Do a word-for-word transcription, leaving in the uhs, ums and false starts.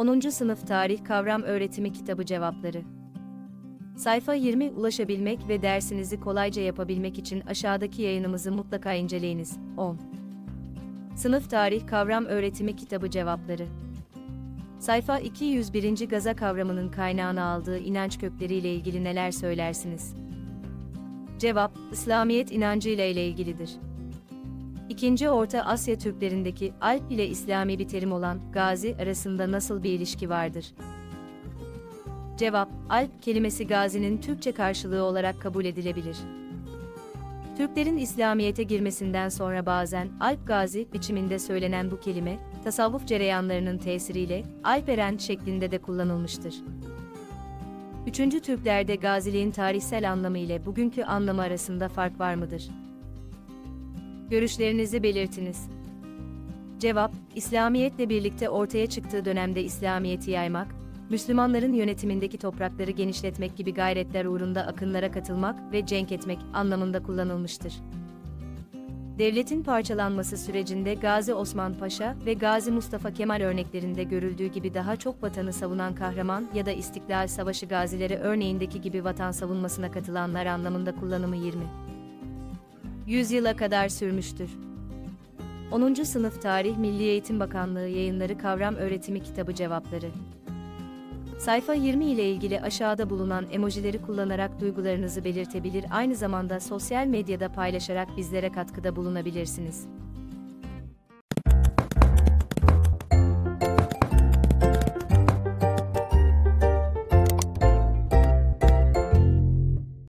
onuncu Sınıf Tarih Kavram Öğretimi Kitabı Cevapları. Sayfa yirmi Ulaşabilmek ve dersinizi kolayca yapabilmek için aşağıdaki yayınımızı mutlaka inceleyiniz. on. Sınıf Tarih Kavram Öğretimi Kitabı Cevapları. Sayfa iki yüz bir. Gaza kavramının kaynağını aldığı inanç kökleriyle ilgili neler söylersiniz? Cevap, İslamiyet inancıyla ile ilgilidir. İkinci Orta Asya Türklerindeki Alp ile İslami bir terim olan gazi arasında nasıl bir ilişki vardır? Cevap, Alp kelimesi gazinin Türkçe karşılığı olarak kabul edilebilir. Türklerin İslamiyet'e girmesinden sonra bazen Alp gazi biçiminde söylenen bu kelime, tasavvuf cereyanlarının tesiriyle Alperen şeklinde de kullanılmıştır. Üçüncü Türklerde gaziliğin tarihsel anlamı ile bugünkü anlamı arasında fark var mıdır? Görüşlerinizi belirtiniz. Cevap, İslamiyetle birlikte ortaya çıktığı dönemde İslamiyet'i yaymak, Müslümanların yönetimindeki toprakları genişletmek gibi gayretler uğrunda akınlara katılmak ve cenk etmek anlamında kullanılmıştır. Devletin parçalanması sürecinde Gazi Osman Paşa ve Gazi Mustafa Kemal örneklerinde görüldüğü gibi daha çok vatanı savunan kahraman ya da İstiklal Savaşı gazileri örneğindeki gibi vatan savunmasına katılanlar anlamında kullanımı yirmi yüzyıla kadar sürmüştür. onuncu Sınıf Tarih Milli Eğitim Bakanlığı Yayınları Kavram Öğretimi Kitabı Cevapları. Sayfa yirmi ile ilgili aşağıda bulunan emojileri kullanarak duygularınızı belirtebilir, aynı zamanda sosyal medyada paylaşarak bizlere katkıda bulunabilirsiniz.